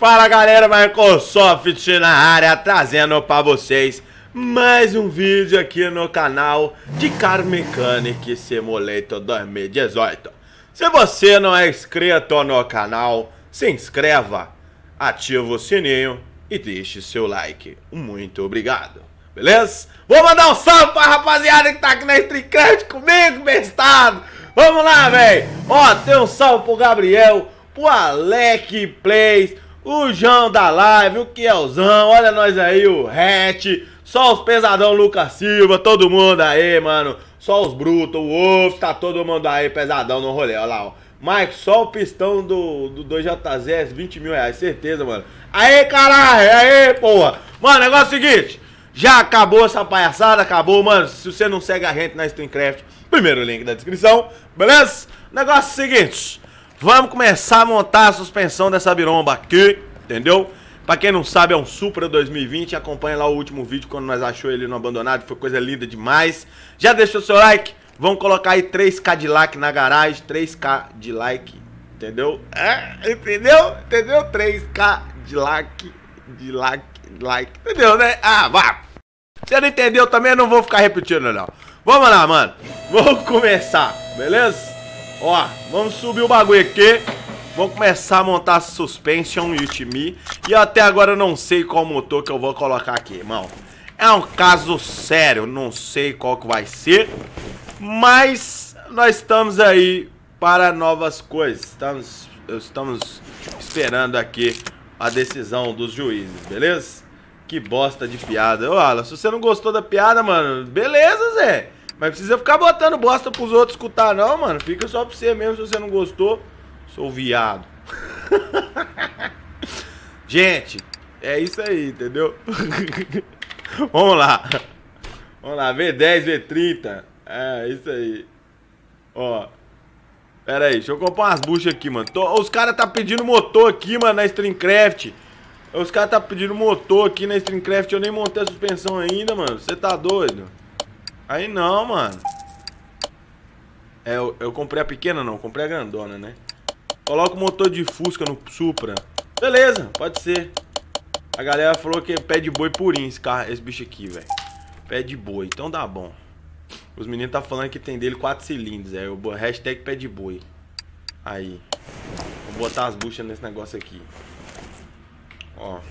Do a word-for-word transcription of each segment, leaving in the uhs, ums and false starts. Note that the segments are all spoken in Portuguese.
Fala galera, Microsoft na área, trazendo pra vocês mais um vídeo aqui no canal de Car Mechanic Simulator dois mil e dezoito. Se você não é inscrito no canal, se inscreva, ativa o sininho e deixe seu like. Muito obrigado, beleza? Vou mandar um salve pra rapaziada que tá aqui na StreamCraft comigo, bestado. Vamos lá, velho. Ó, tem um salve pro Gabriel, pro Alec Plays, o João da Live, o Kielzão, olha nós aí, o Hatch, só os pesadão Lucas Silva, todo mundo aí, mano. Só os brutos, o Wolf, tá todo mundo aí pesadão no rolê, olha lá, ó. Mike, só o pistão do, do dois J Z S, vinte mil reais, certeza, mano. Aê, caralho, aê, porra. Mano, negócio é o seguinte, já acabou essa palhaçada, acabou, mano. Se você não segue a gente na StreamCraft, primeiro link da descrição, beleza? Negócio é o seguinte, vamos começar a montar a suspensão dessa biromba aqui, entendeu? Pra quem não sabe, é um Supra dois mil e vinte, acompanha lá o último vídeo quando nós achou ele no abandonado, foi coisa linda demais. Já deixou seu like? Vamos colocar aí três K de like na garagem, três K de like, entendeu? É, entendeu? Entendeu? três K de like, de like, like, entendeu, né? Ah, vá! Se não entendeu também, eu não vou ficar repetindo, não. Vamos lá, mano. Vamos começar, beleza? Ó, vamos subir o bagulho aqui. Vamos começar a montar a suspension with me. E até agora eu não sei qual motor que eu vou colocar aqui, irmão. É um caso sério, não sei qual que vai ser. Mas nós estamos aí para novas coisas. Estamos, estamos esperando aqui a decisão dos juízes, beleza? Que bosta de piada. Ô, Alan, se você não gostou da piada, mano, beleza, Zé. Mas precisa ficar botando bosta pros outros escutar, não, mano. Fica só pra você mesmo se você não gostou. Sou viado. Gente, é isso aí, entendeu? Vamos lá. Vamos lá, V dez, V trinta. É, isso aí. Ó. Pera aí, deixa eu comprar umas buchas aqui, mano. Tô, os caras tá pedindo motor aqui, mano, na StreamCraft. Os caras tá pedindo motor aqui na StreamCraft. Eu nem montei a suspensão ainda, mano. Você tá doido? Aí não, mano. É, eu, eu comprei a pequena, não. Comprei a grandona, né? Coloca o motor de Fusca no Supra. Beleza, pode ser. A galera falou que é pé de boi purinho esse carro, esse bicho aqui, velho. Pé de boi, então dá bom. Os meninos tá falando que tem dele quatro cilindros. É o hashtag pé de boi. Aí. Vou botar as buchas nesse negócio aqui. Ó.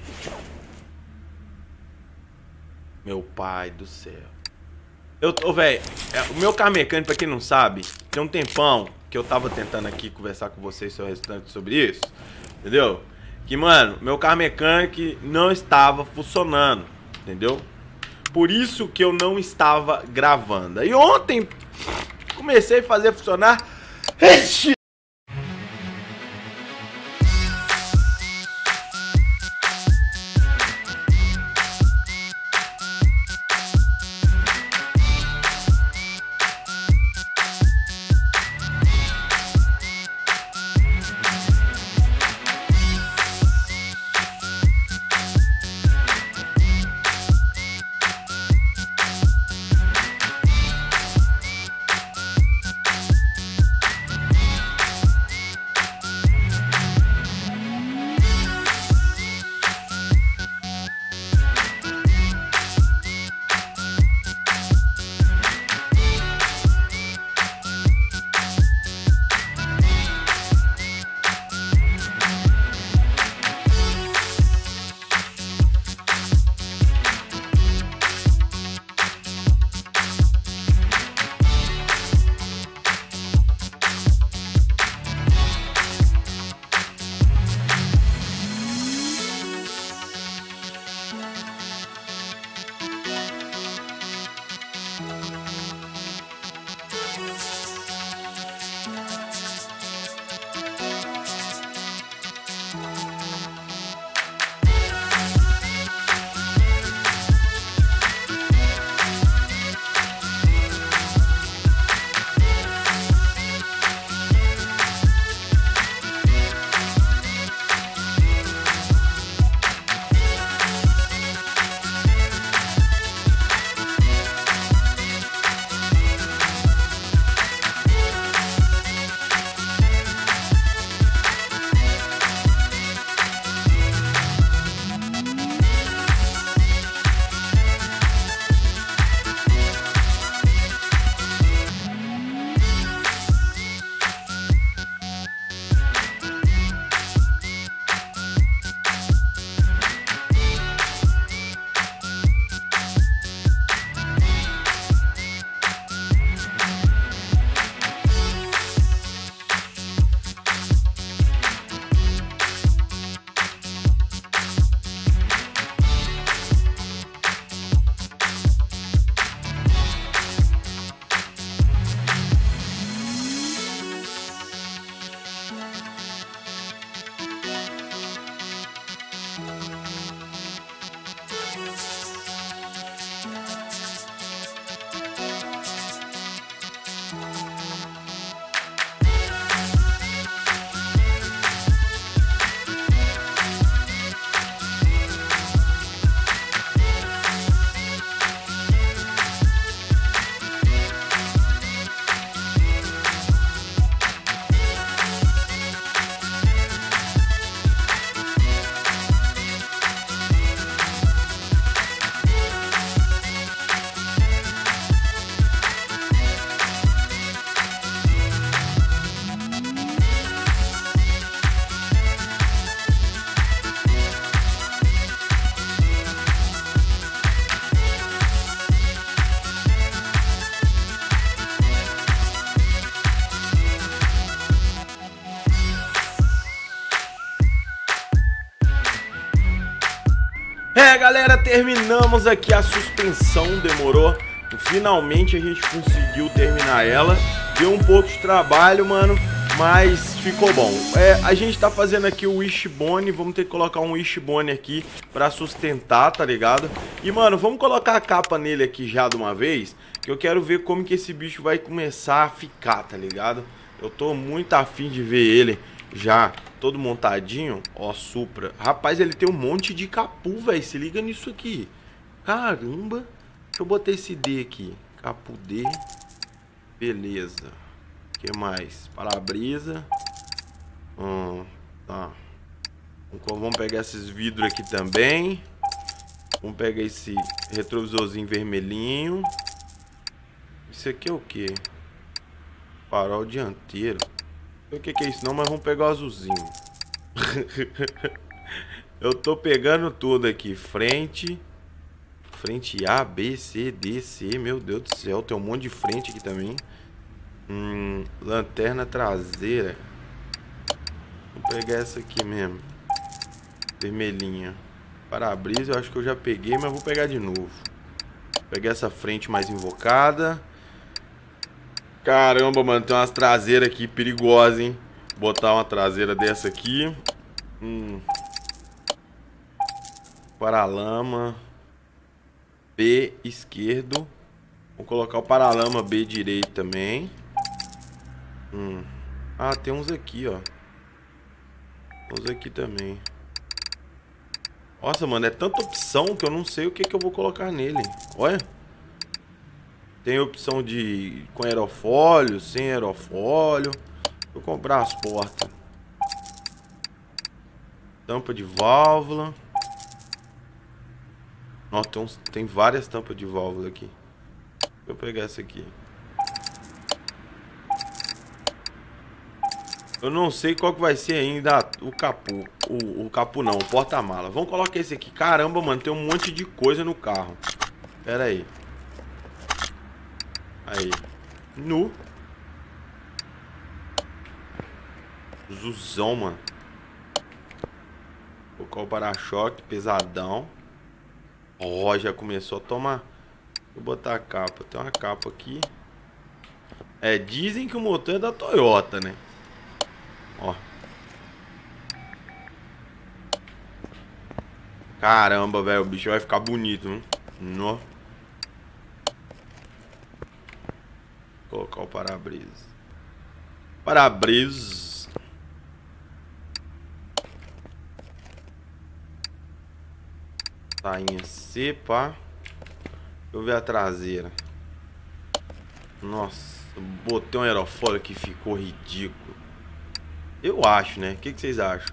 Meu pai do céu. Eu tô, velho, é, o meu carro mecânico, pra quem não sabe, tem um tempão que eu tava tentando aqui conversar com vocês sobre, restante sobre isso, entendeu? Que, mano, meu carro mecânico não estava funcionando, entendeu? Por isso que eu não estava gravando. E ontem comecei a fazer funcionar. galera, terminamos aqui a suspensão, demorou? Finalmente a gente conseguiu terminar ela. Deu um pouco de trabalho, mano, mas ficou bom. É, a gente tá fazendo aqui o wishbone, vamos ter que colocar um wishbone aqui pra sustentar, tá ligado? E, mano, vamos colocar a capa nele aqui já de uma vez, que eu quero ver como que esse bicho vai começar a ficar, tá ligado? Eu tô muito afim de ver ele já todo montadinho. Ó, Supra. Rapaz, ele tem um monte de capu, velho. Se liga nisso aqui. Caramba. Deixa eu botar esse D aqui. Capu D. Beleza. O que mais? Para-brisa. Hum, tá. Vamos pegar esses vidros aqui também. Vamos pegar esse retrovisorzinho vermelhinho. Isso aqui é o que? Farol dianteiro. Não sei o que, que é isso não, mas vamos pegar o azulzinho. Eu tô pegando tudo aqui. Frente. Frente A, B, C, D, C. Meu Deus do céu, tem um monte de frente aqui também. Hum, lanterna traseira. Vou pegar essa aqui mesmo. Vermelhinha. Para-brisa eu acho que eu já peguei, mas vou pegar de novo. Vou pegar essa frente mais invocada. Caramba, mano, tem umas traseiras aqui perigosas, hein? Botar uma traseira dessa aqui. Hum. Paralama B esquerdo. Vou colocar o paralama B direito também. Hum. Ah, tem uns aqui, ó. Uns aqui também. Nossa, mano, é tanta opção que eu não sei o que, que eu vou colocar nele. Olha. Tem opção de com aerofólio, sem aerofólio. Vou comprar as portas. Tampa de válvula. Nossa, tem, uns, tem várias tampas de válvula aqui. Deixa eu pegar essa aqui. Eu não sei qual que vai ser ainda o capu. O, o capu não, o porta-mala. Vamos colocar esse aqui. Caramba, mano, tem um monte de coisa no carro. Pera aí. Aí. Nu. Zuzão, mano. Vou colocar o para-choque pesadão. Ó, oh, já começou a tomar. Vou botar a capa. Tem uma capa aqui. É, dizem que o motor é da Toyota, né? Ó. Caramba, velho. O bicho vai ficar bonito, hein? Nó. Vou colocar o para-brisa. Para-brisa. Tainha C, pá. Deixa eu ver a traseira. Nossa, botei um aerofólio que ficou ridículo. Eu acho, né? O que, que vocês acham?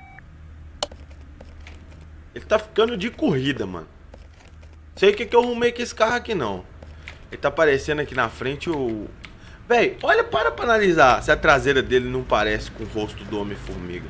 Ele tá ficando de corrida, mano. Sei o que, que eu arrumei com esse carro aqui, não. Ele tá aparecendo aqui na frente o... Véi, olha, para pra analisar se a traseira dele não parece com o rosto do Homem-Formiga.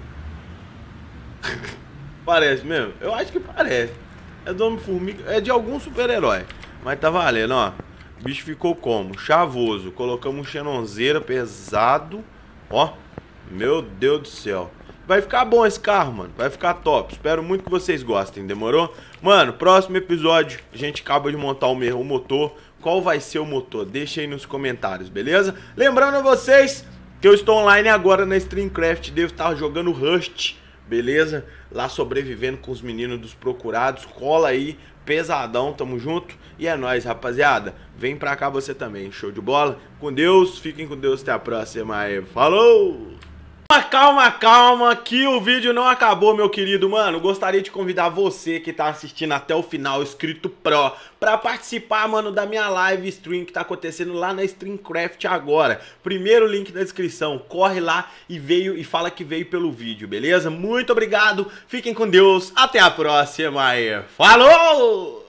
Parece mesmo? Eu acho que parece. É do Homem-Formiga, é de algum super-herói. Mas tá valendo, ó. O bicho ficou como? Chavoso. Colocamos um xenonzeira pesado. Ó. Meu Deus do céu. Vai ficar bom esse carro, mano. Vai ficar top. Espero muito que vocês gostem, demorou? Mano, próximo episódio a gente acaba de montar o meu motor. Qual vai ser o motor? Deixa aí nos comentários, beleza? Lembrando a vocês que eu estou online agora na Streamcraft. Devo estar jogando Rust, beleza? Lá sobrevivendo com os meninos dos procurados. Cola aí, pesadão, tamo junto. E é nóis, rapaziada. Vem pra cá você também, show de bola? Com Deus, fiquem com Deus, até a próxima aí. Falou! Calma, calma, que o vídeo não acabou, meu querido. Mano, gostaria de convidar você que tá assistindo até o final, inscrito Pro, pra participar, mano, da minha live stream que tá acontecendo lá na Streamcraft agora. Primeiro link na descrição, corre lá e veio e fala que veio pelo vídeo, beleza? Muito obrigado, fiquem com Deus, até a próxima aí. Falou!